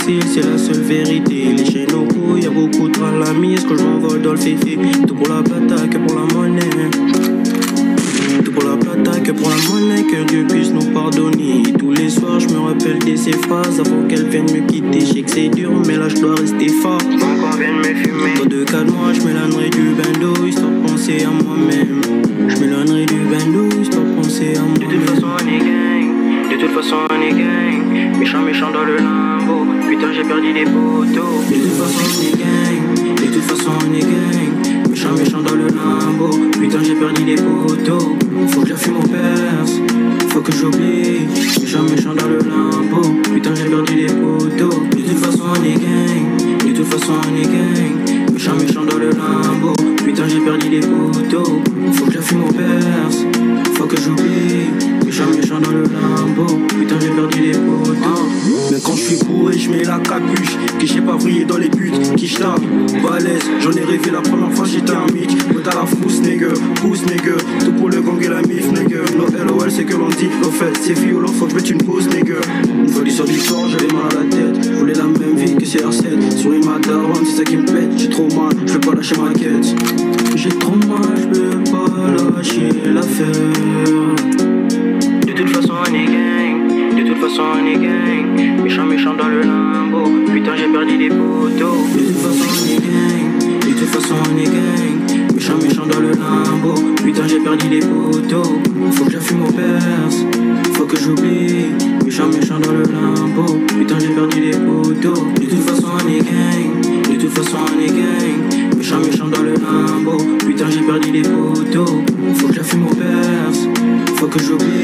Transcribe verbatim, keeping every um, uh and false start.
facile, c'est la seule vérité. Les chaînes au cou, y'a beaucoup de à la mise quand je m'envole dans le féfé. Tout pour la plata que pour la monnaie. Tout pour la plata que pour la monnaie. Que Dieu puisse nous pardonner. Tous les soirs je me rappelle de ces phrases avant qu'elle vienne me quitter. Je sais que c'est dur mais là je dois rester fort. Avant qu'on vienne me fumer. Dans deux cas de moi je m'éloignerai du bando histoire de penser à moi-même. Je m'éloignerai du bando histoire de penser à moi-même. De toute façon on est gang. De toute façon on est gang. Méchant méchant dans le limbo. Putain j'ai perdu des poteaux. De toute façon on est gang. De toute façon on est gang. Méchant méchant dans le limbo. Putain j'ai perdu des poteaux. Faut que j'affume mon perse. Faut que j'oublie. Méchant méchant dans le limbo. Putain j'ai perdu des poteaux. De toute façon on est gang. De toute façon on est gang. Méchant méchant dans le limbo. Putain j'ai perdu des poteaux. Faut que j'affume mon perse. Faut que j'oublie. Méchant méchant dans le limbo. Putain j'ai perdu des poteaux. Mais quand je suis bourré je mets la capuche. Qui j'ai pas brillé dans les buts. Qui j'tape, balèze. J'en ai rêvé la première fois j'étais un mythe. But à la frousse nigga, pousse nigga. Tout pour le gang et la mif nigga. No L O L c'est que l'on dit. No fait c'est violent faut que je mette une pause nigga. Une folie sur du corps j'avais mal à la tête. Je voulais la même vie que C R sept. Souris ma daronne c'est ça qui me pète. J'ai trop mal, je peux pas lâcher ma quête. J'ai trop mal, je peux pas lâcher l'affaire. De toute façon on est gang. De toute façon on est gang. Méchant méchant dans le limbo. Putain j'ai perdu des poteaux. De toute façon on est gang. De toute façon on est gang. Méchant méchant dans le limbo. Putain j'ai perdu des poteaux. Faut que j'affume mon perse. Faut que j'oublie. Méchant méchant dans le limbo. Putain j'ai perdu des poteaux. De toute façon on est gang. De toute façon on est gang. Méchant méchant dans le limbo. Putain j'ai perdu des poteaux. Faut que j'affume mon perse. Faut que j'oublie.